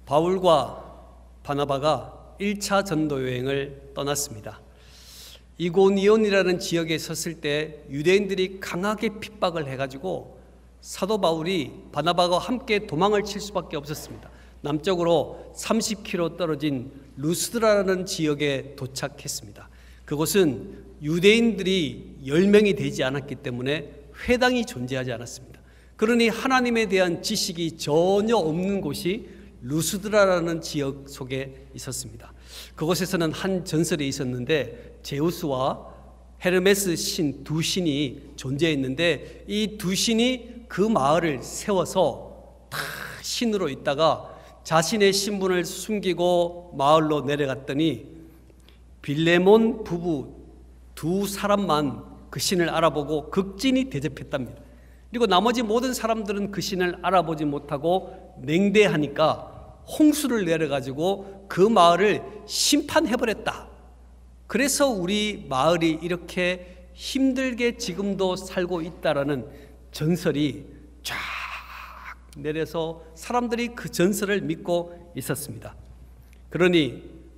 바울과 바나바가 1차 전도 여행을 떠났습니다. 이고니온이라는 지역에 섰을 때 유대인들이 강하게 핍박을 해가지고 사도 바울이 바나바와 함께 도망을 칠 수밖에 없었습니다. 남쪽으로 30km 떨어진 루스드라라는 지역에 도착했습니다. 그곳은 유대인들이 10명이 되지 않았기 때문에 회당이 존재하지 않았습니다. 그러니 하나님에 대한 지식이 전혀 없는 곳이 루스드라라는 지역 속에 있었습니다. 그곳에서는 한 전설이 있었는데 제우스와 헤르메스 신 두 신이 존재했는데 이 두 신이 그 마을을 세워서 다 신으로 있다가 자신의 신분을 숨기고 마을로 내려갔더니 빌레몬 부부 두 사람만 그 신을 알아보고 극진히 대접했답니다. 그리고 나머지 모든 사람들은 그 신을 알아보지 못하고 냉대하니까 홍수를 내려가지고 그 마을을 심판해버렸다. 그래서 우리 마을이 이렇게 힘들게 지금도 살고 있다라는 전설이 쫙 내려서 사람들이 그 전설을 믿고 있었습니다. 그러니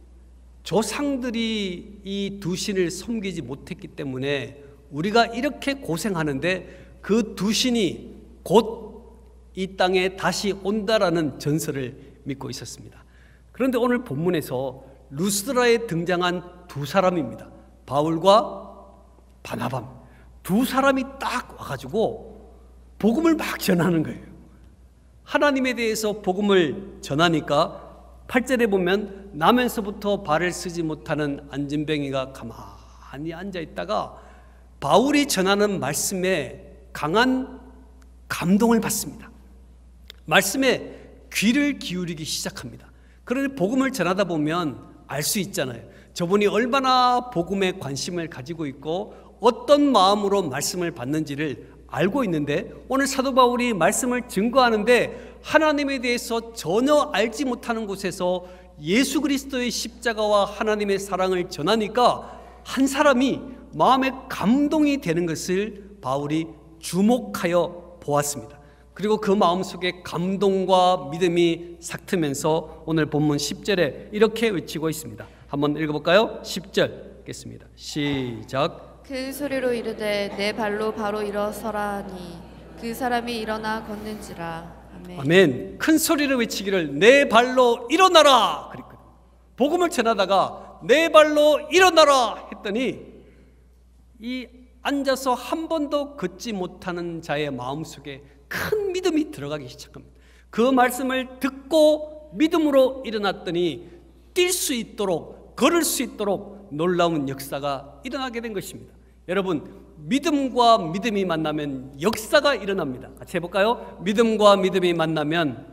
조상들이 이 두 신을 섬기지 못했기 때문에 우리가 이렇게 고생하는데 그 두 신이 곧 이 땅에 다시 온다라는 전설을 믿고 있었습니다. 그런데 오늘 본문에서 루스드라에 등장한 두 사람입니다. 바울과 바나바. 두 사람이 딱 와가지고 복음을 막 전하는 거예요. 하나님에 대해서 복음을 전하니까 8절에 보면 나면서부터 발을 쓰지 못하는 안진뱅이가 가만히 앉아있다가 바울이 전하는 말씀에 강한 감동을 받습니다. 말씀에 귀를 기울이기 시작합니다. 그런데 복음을 전하다 보면 알 수 있잖아요. 저분이 얼마나 복음에 관심을 가지고 있고 어떤 마음으로 말씀을 받는지를 알고 있는데 오늘 사도 바울이 말씀을 증거하는데 하나님에 대해서 전혀 알지 못하는 곳에서 예수 그리스도의 십자가와 하나님의 사랑을 전하니까 한 사람이 마음에 감동이 되는 것을 바울이 주목하여 보았습니다. 그리고 그 마음속에 감동과 믿음이 삭트면서 오늘 본문 10절에 이렇게 외치고 있습니다. 한번 읽어볼까요? 10절 읽겠습니다. 시작. 큰 소리로 이르되 내 발로 바로 일어서라니 그 사람이 일어나 걷는지라. 아멘. 아멘. 큰 소리로 외치기를 내 발로 일어나라 그랬거든요. 복음을 전하다가 내 발로 일어나라 했더니 이 앉아서 한 번도 걷지 못하는 자의 마음속에 큰 믿음이 들어가기 시작합니다. 그 말씀을 듣고 믿음으로 일어났더니 뛸 수 있도록 걸을 수 있도록 놀라운 역사가 일어나게 된 것입니다. 여러분, 믿음과 믿음이 만나면 역사가 일어납니다. 같이 해볼까요? 믿음과 믿음이 만나면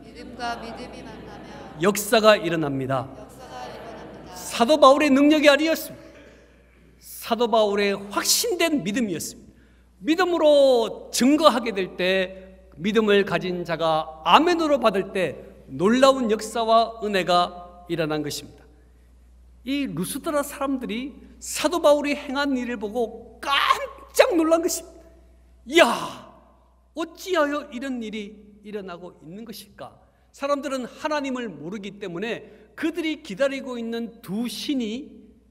역사가 일어납니다. 사도 바울의 능력이 아니었습니다. 사도 바울의 확신된 믿음이었습니다. 믿음으로 증거하게 될 때 믿음을 가진 자가 아멘으로 받을 때 놀라운 역사와 은혜가 일어난 것입니다. 이 루스드라 사람들이 사도 바울이 행한 일을 보고 깜짝 놀란 것입니다. 이야, 어찌하여 이런 일이 일어나고 있는 것일까? 사람들은 하나님을 모르기 때문에 그들이 기다리고 있는 두 신이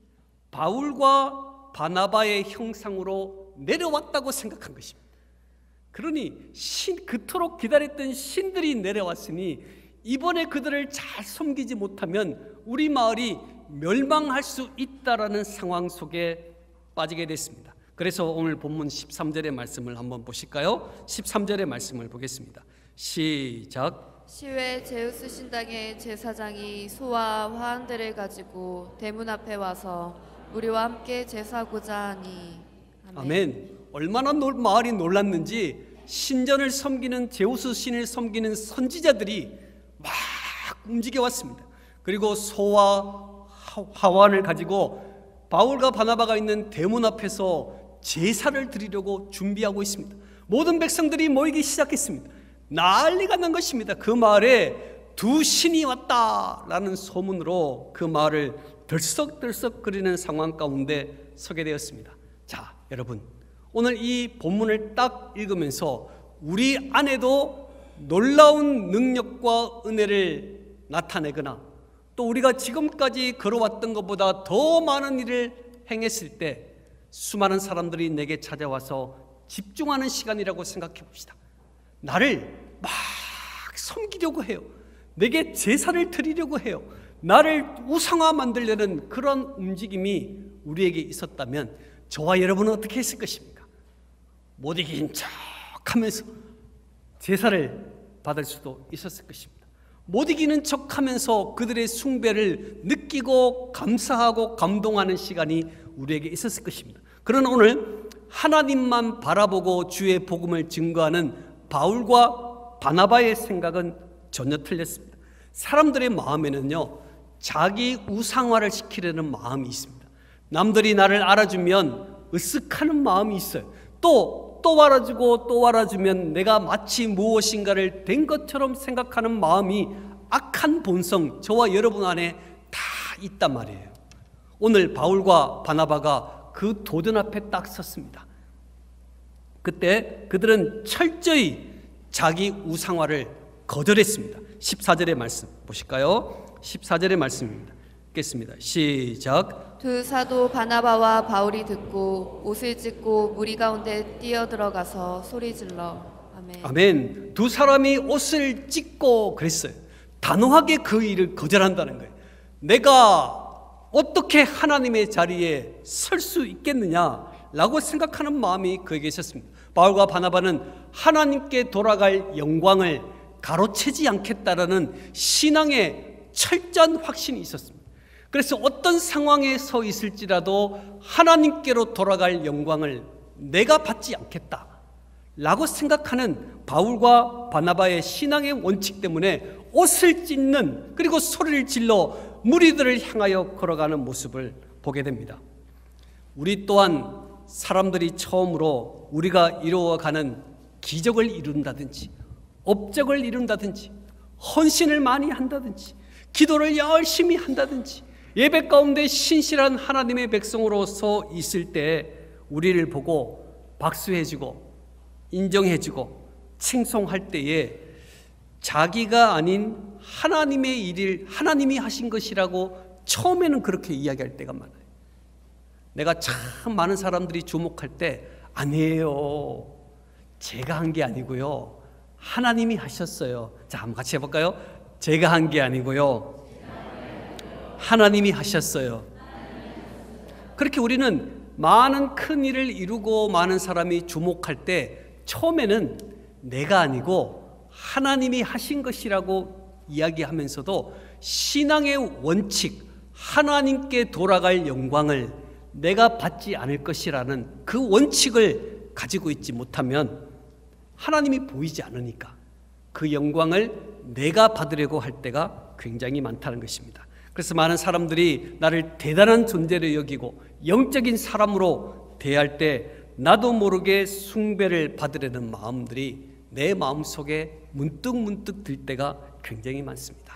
바울과 바나바의 형상으로 내려왔다고 생각한 것입니다. 그러니 그토록 기다렸던 신들이 내려왔으니 이번에 그들을 잘 섬기지 못하면 우리 마을이 멸망할 수 있다라는 상황 속에 빠지게 됐습니다. 그래서 오늘 본문 13절의 말씀을 한번 보실까요? 13절의 말씀을 보겠습니다. 시작. 시외 제우스 신당의 제사장이 소와 화환들을 가지고 대문 앞에 와서 우리와 함께 제사하고자 하니. 아멘. 아멘. 얼마나 마을이 놀랐는지 신전을 섬기는 제우스 신을 섬기는 선지자들이 막 움직여 왔습니다. 그리고 소와 화환을 가지고 바울과 바나바가 있는 대문 앞에서 제사를 드리려고 준비하고 있습니다. 모든 백성들이 모이기 시작했습니다. 난리가 난 것입니다. 그 마을에 두 신이 왔다라는 소문으로 그 마을을 들썩들썩거리는 상황 가운데 서게 되었습니다. 자, 여러분, 오늘 이 본문을 딱 읽으면서 우리 안에도 놀라운 능력과 은혜를 나타내거나 또 우리가 지금까지 걸어왔던 것보다 더 많은 일을 행했을 때 수많은 사람들이 내게 찾아와서 집중하는 시간이라고 생각해 봅시다. 나를 막 섬기려고 해요. 내게 제사를 드리려고 해요. 나를 우상화 만들려는 그런 움직임이 우리에게 있었다면 저와 여러분은 어떻게 했을 것입니까? 못 이긴 척 하면서 제사를 받을 수도 있었을 것입니다. 못 이기는 척 하면서 그들의 숭배를 느끼고 감사하고 감동하는 시간이 우리에게 있었을 것입니다. 그러나 오늘 하나님만 바라보고 주의 복음을 증거하는 바울과 바나바의 생각은 전혀 틀렸습니다. 사람들의 마음에는요, 자기 우상화를 시키려는 마음이 있습니다. 남들이 나를 알아주면 으쓱하는 마음이 있어요. 또 알아주고 또 알아주면 내가 마치 무엇인가를 된 것처럼 생각하는 마음이 악한 본성, 저와 여러분 안에 다 있단 말이에요. 오늘 바울과 바나바가 그 도전 앞에 딱 섰습니다. 그때 그들은 철저히 자기 우상화를 거절했습니다. 14절의 말씀 보실까요? 14절의 말씀입니다. 읽겠습니다. 시작. 두 사도 바나바와 바울이 듣고 옷을 찢고 무리 가운데 뛰어들어가서 소리질러 아멘. 아멘. 두 사람이 옷을 찢고 그랬어요. 단호하게 그 일을 거절한다는 거예요. 내가 어떻게 하나님의 자리에 설 수 있겠느냐라고 생각하는 마음이 그에게 있었습니다. 바울과 바나바는 하나님께 돌아갈 영광을 가로채지 않겠다라는 신앙의 철저한 확신이 있었습니다. 그래서 어떤 상황에 서 있을지라도 하나님께로 돌아갈 영광을 내가 받지 않겠다라고 생각하는 바울과 바나바의 신앙의 원칙 때문에 옷을 찢는, 그리고 소리를 질러 무리들을 향하여 걸어가는 모습을 보게 됩니다. 우리 또한 사람들이 처음으로 우리가 이루어가는 기적을 이룬다든지 업적을 이룬다든지 헌신을 많이 한다든지 기도를 열심히 한다든지 예배 가운데 신실한 하나님의 백성으로서 있을 때 우리를 보고 박수해주고 인정해주고 칭송할 때에 자기가 아닌 하나님의 일을 하나님이 하신 것이라고 처음에는 그렇게 이야기할 때가 많아요. 내가 참 많은 사람들이 주목할 때 아니에요, 제가 한 게 아니고요, 하나님이 하셨어요. 자, 한번 같이 해볼까요? 제가 한 게 아니고요, 하나님이 하셨어요. 그렇게 우리는 많은 큰 일을 이루고 많은 사람이 주목할 때 처음에는 내가 아니고 하나님이 하신 것이라고 이야기하면서도 신앙의 원칙, 하나님께 돌아갈 영광을 내가 받지 않을 것이라는 그 원칙을 가지고 있지 못하면 하나님이 보이지 않으니까 그 영광을 내가 받으려고 할 때가 굉장히 많다는 것입니다. 그래서 많은 사람들이 나를 대단한 존재로 여기고 영적인 사람으로 대할 때 나도 모르게 숭배를 받으려는 마음들이 내 마음속에 문득문득 들 때가 굉장히 많습니다.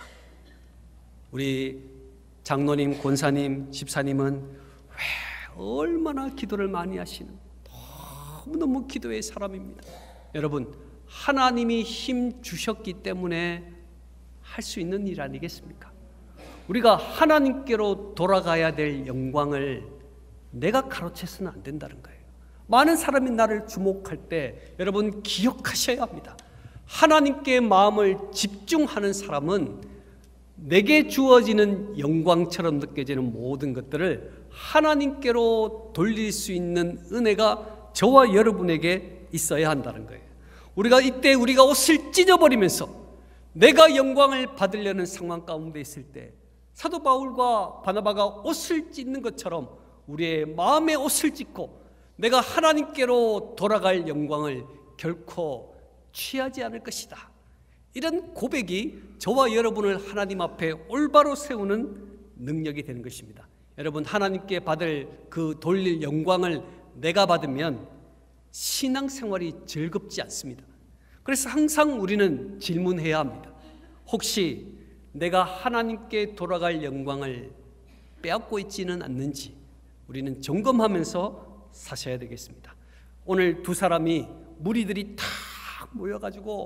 우리 장로님, 권사님, 집사님은 왜 얼마나 기도를 많이 하시는 너무너무 기도의 사람입니다. 여러분, 하나님이 힘 주셨기 때문에 할 수 있는 일 아니겠습니까? 우리가 하나님께로 돌아가야 될 영광을 내가 가로채서는 안 된다는 거예요. 많은 사람이 나를 주목할 때 여러분 기억하셔야 합니다. 하나님께 마음을 집중하는 사람은 내게 주어지는 영광처럼 느껴지는 모든 것들을 하나님께로 돌릴 수 있는 은혜가 저와 여러분에게 있어야 한다는 거예요. 우리가 이때 우리가 옷을 찢어버리면서 내가 영광을 받으려는 상황 가운데 있을 때 사도 바울과 바나바가 옷을 찢는 것처럼 우리의 마음의 옷을 찢고 내가 하나님께로 돌아갈 영광을 결코 취하지 않을 것이다, 이런 고백이 저와 여러분을 하나님 앞에 올바로 세우는 능력이 되는 것입니다. 여러분, 하나님께 받을 그 돌릴 영광을 내가 받으면 신앙생활이 즐겁지 않습니다. 그래서 항상 우리는 질문해야 합니다. 혹시 내가 하나님께 돌아갈 영광을 빼앗고 있지는 않는지 우리는 점검하면서 사셔야 되겠습니다. 오늘 두 사람이 무리들이 탁 모여가지고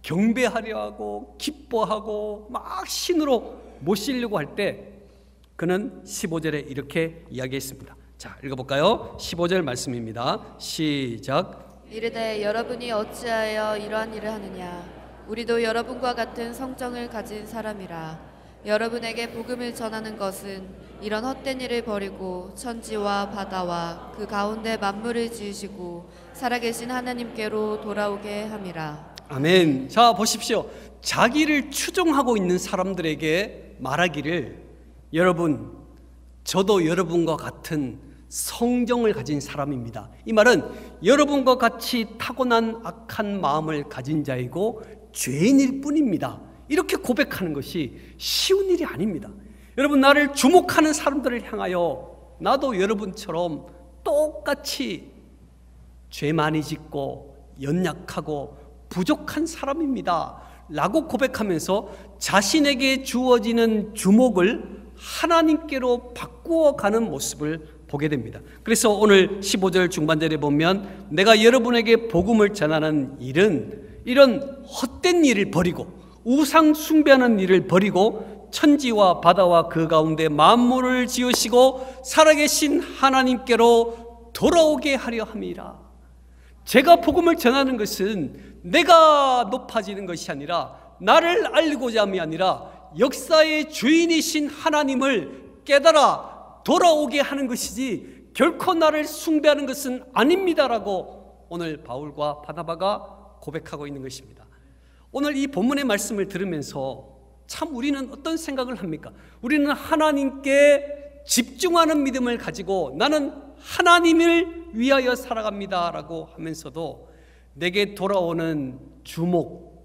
경배하려 하고 기뻐하고 막 신으로 모시려고 할 때 그는 15절에 이렇게 이야기했습니다. 자, 읽어볼까요? 15절 말씀입니다. 시작. 이르되 여러분이 어찌하여 이러한 일을 하느냐? 우리도 여러분과 같은 성정을 가진 사람이라. 여러분에게 복음을 전하는 것은 이런 헛된 일을 버리고 천지와 바다와 그 가운데 만물을 지으시고 살아계신 하나님께로 돌아오게 함이라. 아멘. 자, 보십시오. 자기를 추종하고 있는 사람들에게 말하기를, 여러분, 저도 여러분과 같은 성정을 가진 사람입니다. 이 말은 여러분과 같이 타고난 악한 마음을 가진 자이고 죄인일 뿐입니다. 이렇게 고백하는 것이 쉬운 일이 아닙니다. 여러분, 나를 주목하는 사람들을 향하여 나도 여러분처럼 똑같이 죄 많이 짓고 연약하고 부족한 사람입니다 라고 고백하면서 자신에게 주어지는 주목을 하나님께로 바꾸어가는 모습을 보게 됩니다. 그래서 오늘 15절 중반절에 보면 내가 여러분에게 복음을 전하는 일은 이런 헛된 일을 버리고 우상 숭배하는 일을 버리고 천지와 바다와 그 가운데 만물을 지으시고 살아계신 하나님께로 돌아오게 하려 함이라. 제가 복음을 전하는 것은 내가 높아지는 것이 아니라 나를 알고자 함이 아니라 역사의 주인이신 하나님을 깨달아 돌아오게 하는 것이지 결코 나를 숭배하는 것은 아닙니다라고 오늘 바울과 바나바가 고백하고 있는 것입니다. 오늘 이 본문의 말씀을 들으면서 참 우리는 어떤 생각을 합니까? 우리는 하나님께 집중하는 믿음을 가지고 나는 하나님을 위하여 살아갑니다 라고 하면서도 내게 돌아오는 주목,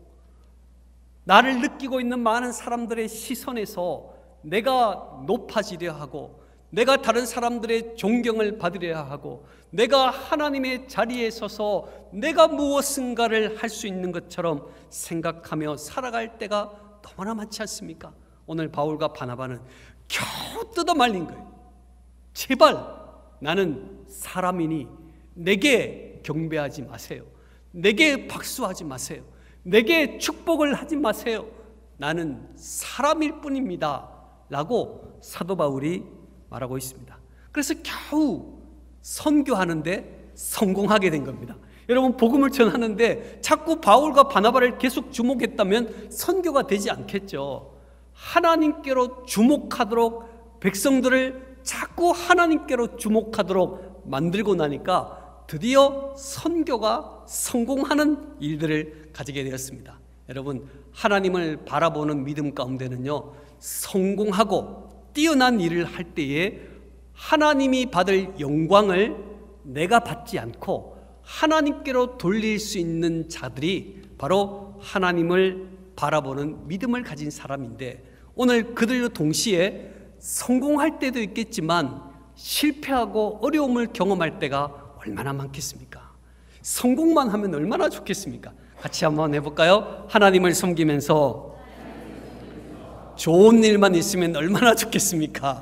나를 느끼고 있는 많은 사람들의 시선에서 내가 높아지려 하고 내가 다른 사람들의 존경을 받으려 하고 내가 하나님의 자리에 서서 내가 무엇인가를 할 수 있는 것처럼 생각하며 살아갈 때가 너무나 많지 않습니까? 오늘 바울과 바나바는 겨우 뜯어 말린 거예요. 제발 나는 사람이니 내게 경배하지 마세요. 내게 박수하지 마세요. 내게 축복을 하지 마세요. 나는 사람일 뿐입니다 라고 사도 바울이 말하고 있습니다. 그래서 겨우 선교하는데 성공하게 된 겁니다. 여러분, 복음을 전하는데 자꾸 바울과 바나바를 계속 주목했다면 선교가 되지 않겠죠. 하나님께로 주목하도록 백성들을 자꾸 하나님께로 주목하도록 만들고 나니까 드디어 선교가 성공하는 일들을 가지게 되었습니다. 여러분, 하나님을 바라보는 믿음 가운데는요, 성공하고 뛰어난 일을 할 때에 하나님이 받을 영광을 내가 받지 않고 하나님께로 돌릴 수 있는 자들이 바로 하나님을 바라보는 믿음을 가진 사람인데, 오늘 그들도 동시에 성공할 때도 있겠지만 실패하고 어려움을 경험할 때가 얼마나 많겠습니까? 성공만 하면 얼마나 좋겠습니까? 같이 한번 해볼까요? 하나님을 섬기면서 좋은 일만 있으면 얼마나 좋겠습니까?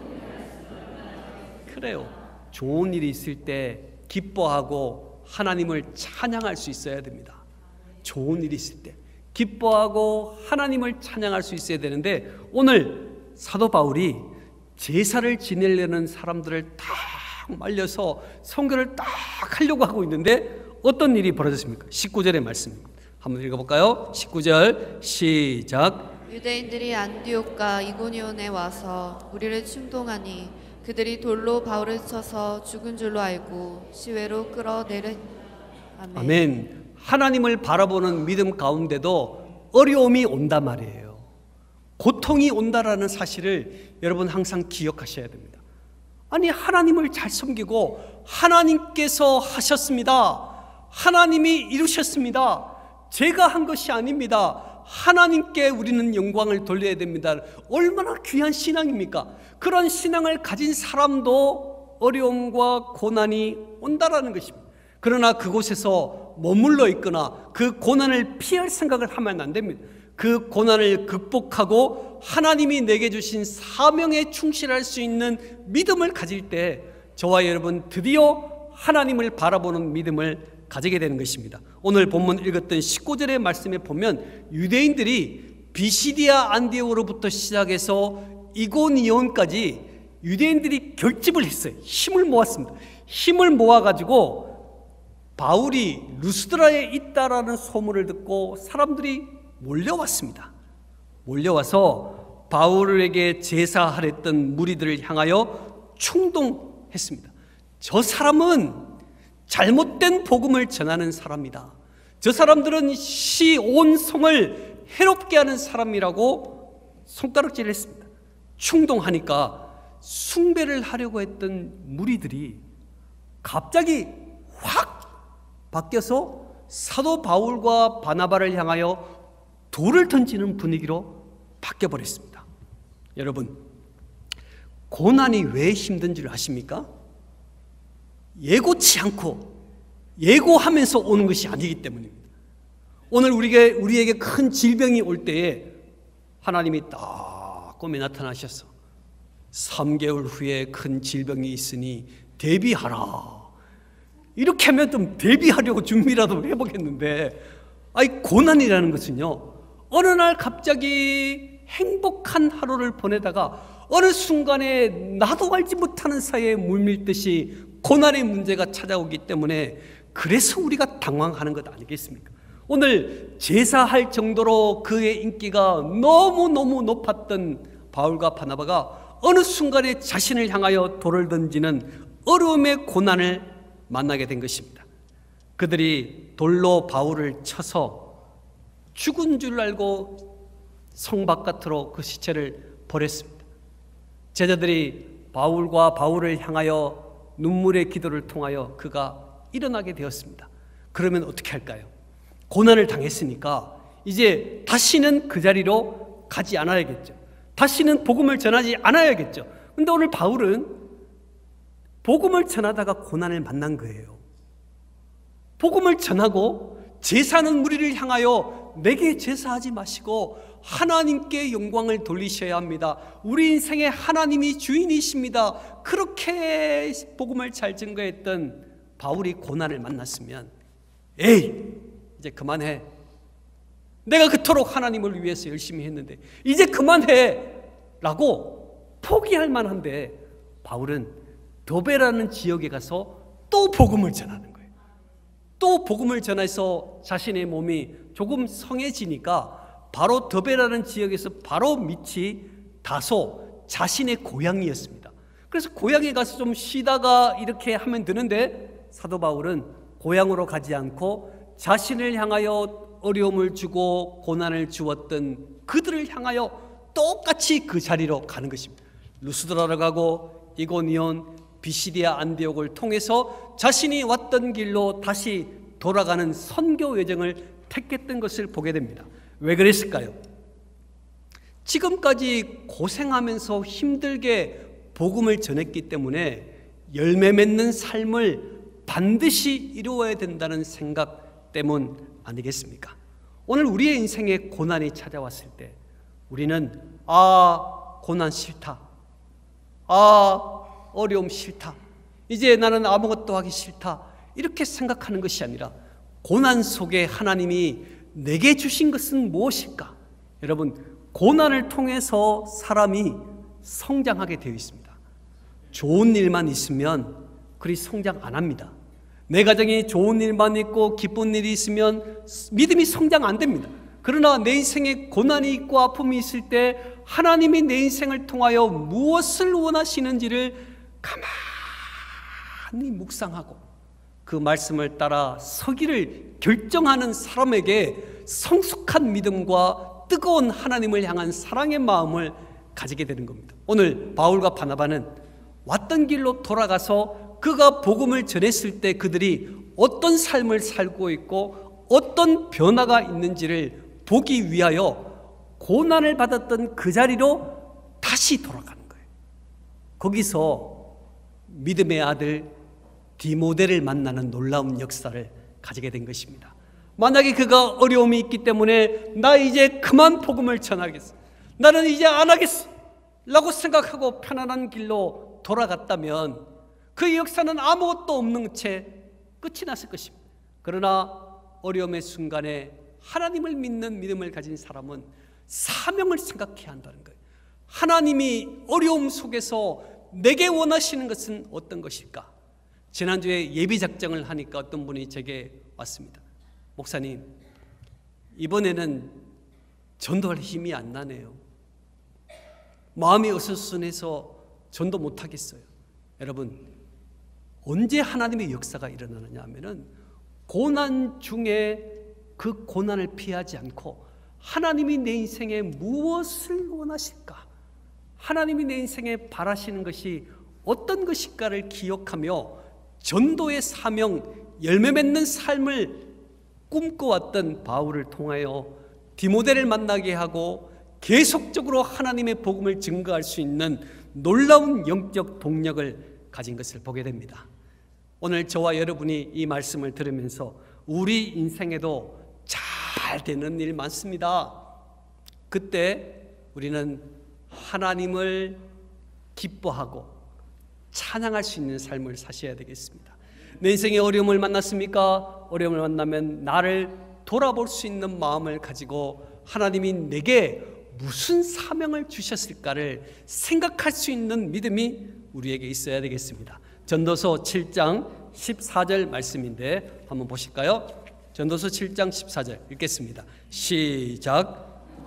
그래요. 좋은 일이 있을 때 기뻐하고 하나님을 찬양할 수 있어야 됩니다. 좋은 일이 있을 때 기뻐하고 하나님을 찬양할 수 있어야 되는데, 오늘 사도 바울이 제사를 지내려는 사람들을 딱 말려서 선교를 딱 하려고 하고 있는데 어떤 일이 벌어졌습니까? 19절의 말씀 한번 읽어볼까요? 19절 시작. 유대인들이 안디옥과 이고니온에 와서 우리를 충동하니 그들이 돌로 바울을 쳐서 죽은 줄로 알고 시외로 끌어내려. 아멘. 아멘. 하나님을 바라보는 믿음 가운데도 어려움이 온단 말이에요. 고통이 온다라는 사실을 여러분 항상 기억하셔야 됩니다. 아니, 하나님을 잘 섬기고 하나님께서 하셨습니다. 하나님이 이루셨습니다. 제가 한 것이 아닙니다. 하나님께 우리는 영광을 돌려야 됩니다. 얼마나 귀한 신앙입니까? 그런 신앙을 가진 사람도 어려움과 고난이 온다라는 것입니다. 그러나 그곳에서 머물러 있거나 그 고난을 피할 생각을 하면 안 됩니다. 그 고난을 극복하고 하나님이 내게 주신 사명에 충실할 수 있는 믿음을 가질 때 저와 여러분 드디어 하나님을 바라보는 믿음을 가지게 되는 것입니다. 오늘 본문 읽었던 19절의 말씀에 보면 유대인들이 비시디아 안디옥으로부터 시작해서 이고니온까지 유대인들이 결집을 했어요. 힘을 모았습니다. 힘을 모아가지고 바울이 루스드라에 있다라는 소문을 듣고 사람들이 몰려왔습니다. 몰려와서 바울에게 제사하랬던 무리들을 향하여 충동했습니다. 저 사람은 잘못된 복음을 전하는 사람이다. 저 사람들은 온 성을 해롭게 하는 사람이라고 손가락질을 했습니다. 충동하니까 숭배를 하려고 했던 무리들이 갑자기 확 바뀌어서 사도 바울과 바나바를 향하여 돌을 던지는 분위기로 바뀌어버렸습니다. 여러분, 고난이 왜 힘든지를 아십니까? 예고치 않고 예고하면서 오는 것이 아니기 때문입니다. 오늘 우리에게 큰 질병이 올 때에 하나님이 딱 꿈에 나타나셔서 3개월 후에 큰 질병이 있으니 대비하라. 이렇게 하면 좀 대비하려고 준비라도 해보겠는데, 고난이라는 것은요, 어느 날 갑자기 행복한 하루를 보내다가 어느 순간에 나도 알지 못하는 사이에 물밀듯이 고난의 문제가 찾아오기 때문에, 그래서 우리가 당황하는 것 아니겠습니까? 오늘 제사할 정도로 그의 인기가 너무너무 높았던 바울과 바나바가 어느 순간에 자신을 향하여 돌을 던지는 어려움의 고난을 만나게 된 것입니다. 그들이 돌로 바울을 쳐서 죽은 줄 알고 성 바깥으로 그 시체를 버렸습니다. 제자들이 바울을 향하여 눈물의 기도를 통하여 그가 일어나게 되었습니다. 그러면 어떻게 할까요? 고난을 당했으니까 이제 다시는 그 자리로 가지 않아야겠죠. 다시는 복음을 전하지 않아야겠죠. 그런데 오늘 바울은 복음을 전하다가 고난을 만난 거예요. 복음을 전하고 제사하는 무리를 향하여 내게 제사하지 마시고 하나님께 영광을 돌리셔야 합니다. 우리 인생의 하나님이 주인이십니다. 그렇게 복음을 잘 증거했던 바울이 고난을 만났으면, 이제 그만해. 내가 그토록 하나님을 위해서 열심히 했는데 이제 그만해 라고 포기할 만한데, 바울은 도베라는 지역에 가서 또 복음을 전하는 거예요. 또 복음을 전해서 자신의 몸이 조금 성해지니까 바로 도베라는 지역에서 바로 밑이 다소 자신의 고향이었습니다. 그래서 고향에 가서 좀 쉬다가 이렇게 하면 되는데, 사도 바울은 고향으로 가지 않고 자신을 향하여 어려움을 주고 고난을 주었던 그들을 향하여 똑같이 그 자리로 가는 것입니다. 루스드라로 가고 이고니온, 비시디아 안디옥을 통해서 자신이 왔던 길로 다시 돌아가는 선교 여정을 택했던 것을 보게 됩니다. 왜 그랬을까요? 지금까지 고생하면서 힘들게 복음을 전했기 때문에 열매 맺는 삶을 반드시 이루어야 된다는 생각 때문 아니겠습니까? 오늘 우리의 인생에 고난이 찾아왔을 때 우리는 고난 싫다, 어려움 싫다, 이제 나는 아무것도 하기 싫다, 이렇게 생각하는 것이 아니라 고난 속에 하나님이 내게 주신 것은 무엇일까? 여러분, 고난을 통해서 사람이 성장하게 되어 있습니다. 좋은 일만 있으면 그리 성장 안 합니다. 내 가정에 좋은 일만 있고 기쁜 일이 있으면 믿음이 성장 안 됩니다. 그러나 내 인생에 고난이 있고 아픔이 있을 때 하나님이 내 인생을 통하여 무엇을 원하시는지를 가만히 묵상하고 그 말씀을 따라 서기를 결정하는 사람에게 성숙한 믿음과 뜨거운 하나님을 향한 사랑의 마음을 가지게 되는 겁니다. 오늘 바울과 바나바는 왔던 길로 돌아가서 그가 복음을 전했을 때 그들이 어떤 삶을 살고 있고 어떤 변화가 있는지를 보기 위하여 고난을 받았던 그 자리로 다시 돌아가는 거예요. 거기서 믿음의 아들 디모데를 만나는 놀라운 역사를 가지게 된 것입니다. 만약에 그가 어려움이 있기 때문에 나 이제 그만 복음을 전하겠어, 나는 이제 안 하겠어 라고 생각하고 편안한 길로 돌아갔다면 그 역사는 아무것도 없는 채 끝이 났을 것입니다. 그러나 어려움의 순간에 하나님을 믿는 믿음을 가진 사람은 사명을 생각해야 한다는 거예요. 하나님이 어려움 속에서 내게 원하시는 것은 어떤 것일까? 지난주에 예비 작정을 하니까 어떤 분이 제게 왔습니다. 목사님, 이번에는 전도할 힘이 안 나네요. 마음이 어수선해서 전도 못 하겠어요. 여러분, 언제 하나님의 역사가 일어나느냐 하면은 고난 중에 그 고난을 피하지 않고 하나님이 내 인생에 무엇을 원하실까? 하나님이 내 인생에 바라시는 것이 어떤 것일까를 기억하며 전도의 사명, 열매 맺는 삶을 꿈꿔왔던 바울을 통하여 디모데를 만나게 하고 계속적으로 하나님의 복음을 증거할 수 있는 놀라운 영적 동력을 가진 것을 보게 됩니다. 오늘 저와 여러분이 이 말씀을 들으면서 우리 인생에도 잘 되는 일 많습니다. 그때 우리는 하나님을 기뻐하고 찬양할 수 있는 삶을 사셔야 되겠습니다. 내 인생에 어려움을 만났습니까? 어려움을 만나면 나를 돌아볼 수 있는 마음을 가지고 하나님이 내게 무슨 사명을 주셨을까를 생각할 수 있는 믿음이 우리에게 있어야 되겠습니다. 전도서 7장 14절 말씀인데 한번 보실까요? 전도서 7장 14절 읽겠습니다. 시작.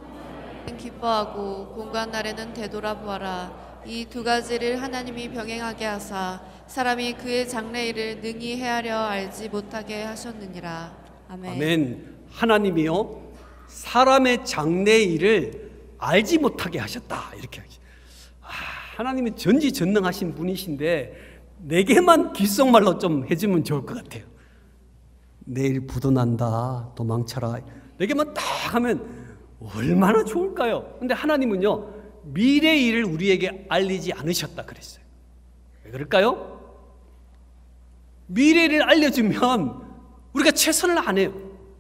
기뻐하고 공고한 날에는 되돌아보아라. 이 두 가지를 하나님이 병행하게 하사 사람이 그의 장래일을 능히 헤아려 알지 못하게 하셨느니라. 아멘. 아멘. 하나님이요 사람의 장래일을 알지 못하게 하셨다. 이렇게 하나님이 전지전능하신 분이신데 내게만 귓속말로 좀 해주면 좋을 것 같아요. 내일 부도 난다, 도망쳐라. 내게만 딱 하면 얼마나 좋을까요? 근데 하나님은요 미래의 일을 우리에게 알리지 않으셨다 그랬어요. 왜 그럴까요? 미래를 알려주면 우리가 최선을 안 해요.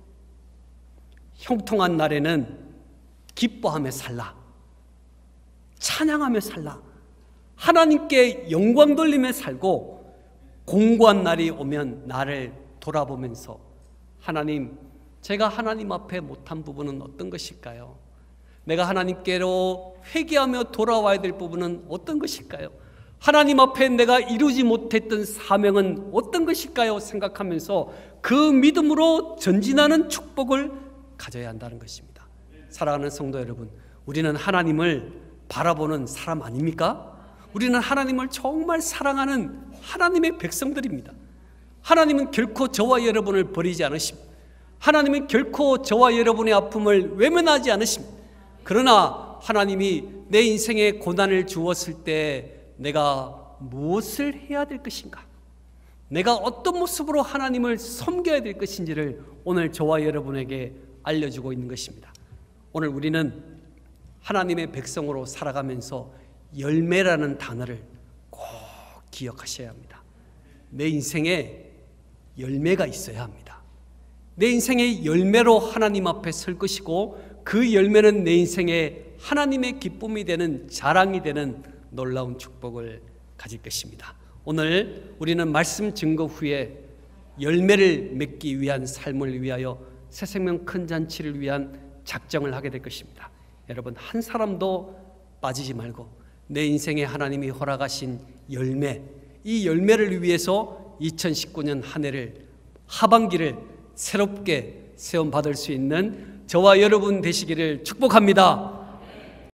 형통한 날에는 기뻐하며 살라, 찬양하며 살라, 하나님께 영광 돌리며 살고, 공고한 날이 오면 나를 돌아보면서 하나님, 제가 하나님 앞에 못한 부분은 어떤 것일까요? 내가 하나님께로 회개하며 돌아와야 될 부분은 어떤 것일까요? 하나님 앞에 내가 이루지 못했던 사명은 어떤 것일까요? 생각하면서 그 믿음으로 전진하는 축복을 가져야 한다는 것입니다. 사랑하는 성도 여러분, 우리는 하나님을 바라보는 사람 아닙니까? 우리는 하나님을 정말 사랑하는 하나님의 백성들입니다. 하나님은 결코 저와 여러분을 버리지 않으십니다. 하나님은 결코 저와 여러분의 아픔을 외면하지 않으십니다. 그러나 하나님이 내 인생에 고난을 주었을 때 내가 무엇을 해야 될 것인가? 내가 어떤 모습으로 하나님을 섬겨야 될 것인지를 오늘 저와 여러분에게 알려주고 있는 것입니다. 오늘 우리는 하나님의 백성으로 살아가면서 열매라는 단어를 꼭 기억하셔야 합니다. 내 인생에 열매가 있어야 합니다. 내 인생의 열매로 하나님 앞에 설 것이고, 그 열매는 내 인생에 하나님의 기쁨이 되는, 자랑이 되는 놀라운 축복을 가질 것입니다. 오늘 우리는 말씀 증거 후에 열매를 맺기 위한 삶을 위하여 새 생명 큰 잔치를 위한 작정을 하게 될 것입니다. 여러분, 한 사람도 빠지지 말고 내 인생에 하나님이 허락하신 열매, 이 열매를 위해서 2019년 한 해를, 하반기를 새롭게 세움받을 수 있는 저와 여러분 되시기를 축복합니다.